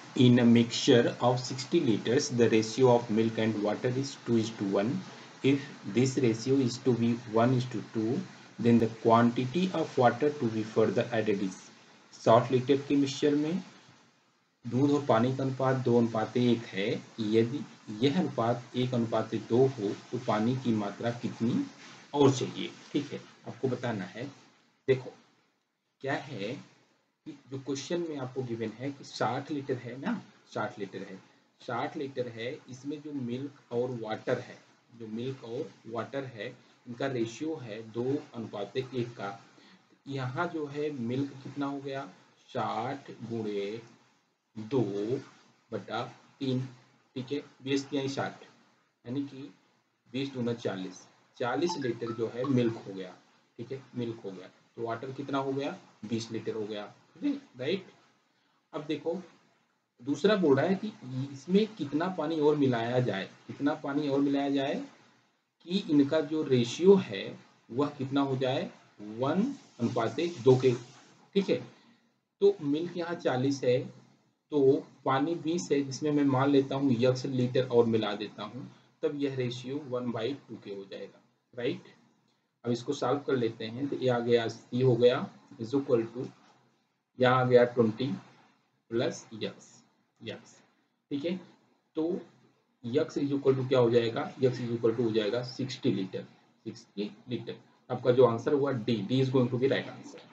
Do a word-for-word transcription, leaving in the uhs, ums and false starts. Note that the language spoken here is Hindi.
In a mixture of sixty liters, the ratio of milk and water is two is to one. If this ratio is to be one is to two, then the quantity of water to be further added is साठ लीटर के मिक्सचर में दूध और पानी का अनुपात दो अनुपात एक है। यदि यह अनुपात एक अनुपात दो हो तो पानी की मात्रा कितनी और चाहिए। ठीक है, आपको बताना है। देखो क्या है कि जो क्वेश्चन में आपको गिवन है कि साठ लीटर है ना, साठ लीटर है, साठ लीटर है, इसमें जो मिल्क और वाटर है, जो मिल्क और वाटर है, इनका रेशियो है दो अनुपात एक का। यहाँ जो है मिल्क कितना हो गया, साठ गुणे दो बटा तीन। ठीक है, बीस तिहाई साठ, यानी कि बीस दूना चालीस, चालीस लीटर जो है मिल्क हो गया। ठीक है, मिल्क हो गया। तो वाटर कितना हो गया, बीस लीटर हो गया। राइट। अब देखो दूसरा बोल रहा है कि इसमें कितना पानी और मिलाया जाए, कितना पानी और मिलाया जाए कि इनका जो रेशियो है वह कितना हो जाए, वन अनुपात दो के। ठीक है, तो मिल्क यहाँ चालीस है, तो पानी बीस है, जिसमें मैं मान लेता हूँ यक्स लीटर और मिला देता हूँ, तब यह रेशियो वन बाई टू के हो जाएगा। राइट। अब इसको सॉल्व कर लेते हैं। तो ये आ गया सी हो गया इज इक्वल टू, यहाँ आ गया ट्वेंटी प्लस यक्स, यक्स। ठीक है, तो यक्स इज इक्वल टू क्या हो जाएगा, यक्स इज इक्वल टू हो जाएगा सिक्सटी लीटर, सिक्सटी लीटर। आपका जो आंसर हुआ D, D is going to be right answer.